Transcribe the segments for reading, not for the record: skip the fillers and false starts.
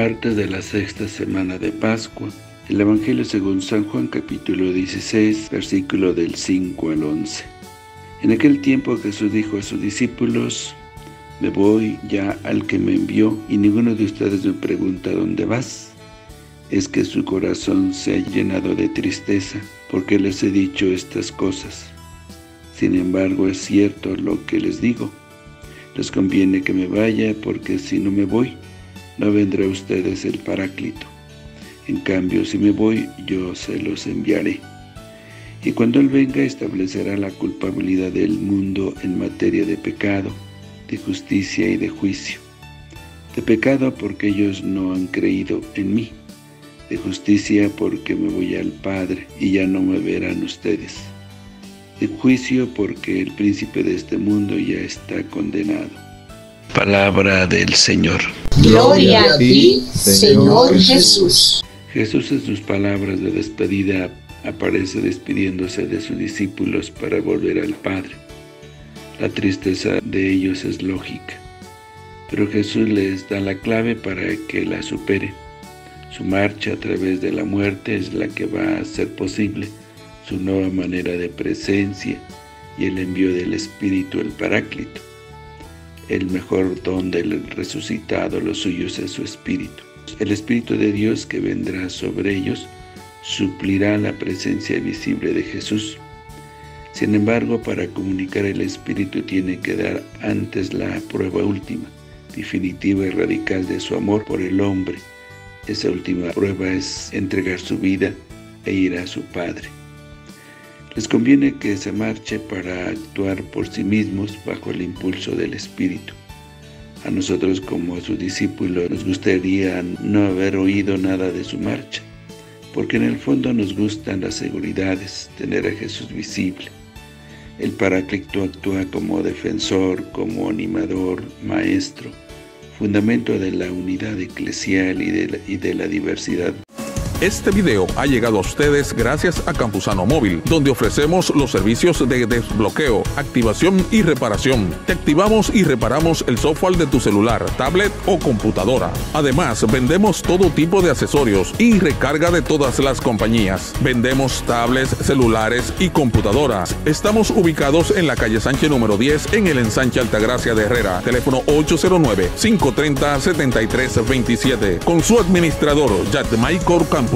Martes de la sexta semana de Pascua. El Evangelio según San Juan, capítulo 16, versículo del 5 al 11. En aquel tiempo Jesús dijo a sus discípulos: me voy ya al que me envió, y ninguno de ustedes me pregunta ¿dónde vas? Es que su corazón se ha llenado de tristeza, porque les he dicho estas cosas. Sin embargo, es cierto lo que les digo. Les conviene que me vaya, porque si no me voy, no vendrá a ustedes el Paráclito. En cambio, si me voy, yo se los enviaré. Y cuando Él venga, establecerá la culpabilidad del mundo en materia de pecado, de justicia y de juicio. De pecado, porque ellos no han creído en mí. De justicia, porque me voy al Padre, y ya no me verán ustedes. De juicio, porque el príncipe de este mundo ya está condenado. Palabra del Señor. Gloria a ti, Señor Jesús. Jesús, en sus palabras de despedida, aparece despidiéndose de sus discípulos para volver al Padre. La tristeza de ellos es lógica, pero Jesús les da la clave para que la supere. Su marcha a través de la muerte es la que va a hacer posible su nueva manera de presencia y el envío del Espíritu, el Paráclito. El mejor don del resucitado, los suyos, es su Espíritu. El Espíritu de Dios que vendrá sobre ellos suplirá la presencia visible de Jesús. Sin embargo, para comunicar el Espíritu tiene que dar antes la prueba última, definitiva y radical de su amor por el hombre. Esa última prueba es entregar su vida e ir a su Padre. Les conviene que se marche para actuar por sí mismos bajo el impulso del Espíritu. A nosotros, como a sus discípulos, nos gustaría no haber oído nada de su marcha, porque en el fondo nos gustan las seguridades, tener a Jesús visible. El Paráclito actúa como defensor, como animador, maestro, fundamento de la unidad eclesial y de la diversidad. Este video ha llegado a ustedes gracias a Campusano Móvil, donde ofrecemos los servicios de desbloqueo, activación y reparación. Te activamos y reparamos el software de tu celular, tablet o computadora. Además, vendemos todo tipo de accesorios y recarga de todas las compañías. Vendemos tablets, celulares y computadoras. Estamos ubicados en la calle Sánchez número 10 en el ensanche Altagracia de Herrera. Teléfono 809-530-7327. Con su administrador, Yadmaicor Campusano.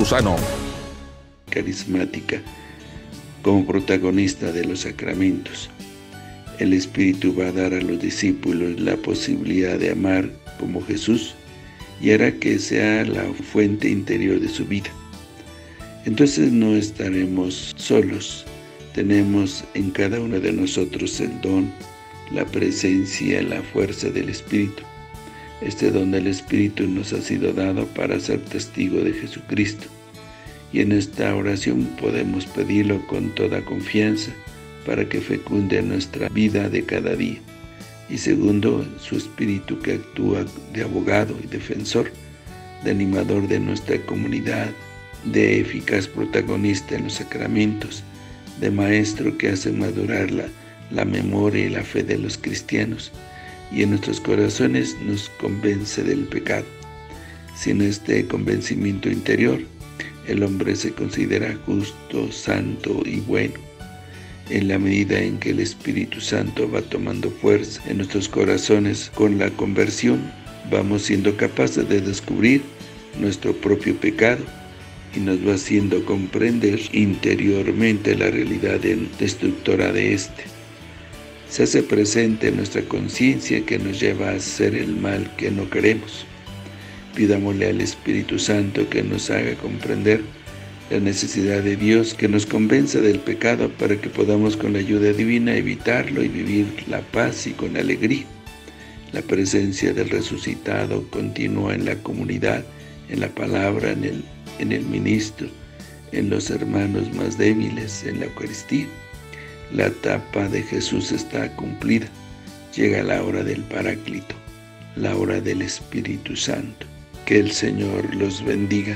Carismática, como protagonista de los sacramentos. El Espíritu va a dar a los discípulos la posibilidad de amar como Jesús y hará que sea la fuente interior de su vida. Entonces no estaremos solos. Tenemos en cada uno de nosotros el don, la presencia, la fuerza del Espíritu. Este don del Espíritu nos ha sido dado para ser testigo de Jesucristo. Y en esta oración podemos pedirlo con toda confianza para que fecunde nuestra vida de cada día. Y segundo, su Espíritu que actúa de abogado y defensor, de animador de nuestra comunidad, de eficaz protagonista en los sacramentos, de maestro que hace madurar la memoria y la fe de los cristianos, y en nuestros corazones nos convence del pecado. Sin este convencimiento interior, el hombre se considera justo, santo y bueno. En la medida en que el Espíritu Santo va tomando fuerza en nuestros corazones con la conversión, vamos siendo capaces de descubrir nuestro propio pecado y nos va haciendo comprender interiormente la realidad destructora de este. Se hace presente en nuestra conciencia que nos lleva a hacer el mal que no queremos. Pidámosle al Espíritu Santo que nos haga comprender la necesidad de Dios, que nos convenza del pecado para que podamos con la ayuda divina evitarlo y vivir la paz y con alegría. La presencia del resucitado continúa en la comunidad, en la palabra, en el ministro, en los hermanos más débiles, en la Eucaristía. La etapa de Jesús está cumplida. Llega la hora del Paráclito, la hora del Espíritu Santo. Que el Señor los bendiga.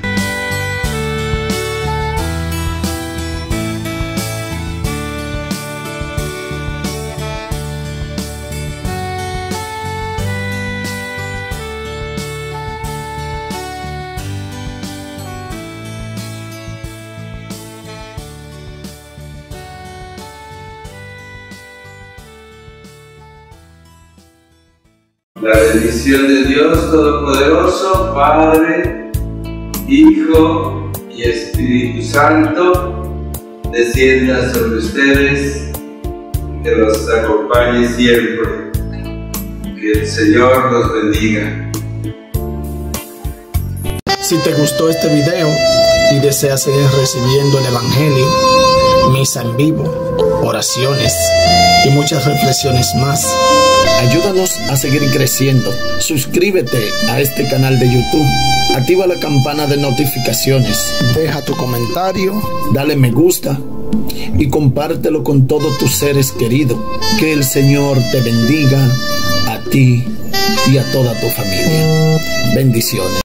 La bendición de Dios Todopoderoso, Padre, Hijo y Espíritu Santo, descienda sobre ustedes, que los acompañe siempre. Que el Señor los bendiga. Si te gustó este video y deseas seguir recibiendo el Evangelio, misa en vivo, oraciones y muchas reflexiones más, ayúdanos a seguir creciendo. Suscríbete a este canal de YouTube, activa la campana de notificaciones, deja tu comentario, dale me gusta y compártelo con todos tus seres queridos. Que el Señor te bendiga a ti y a toda tu familia. Bendiciones.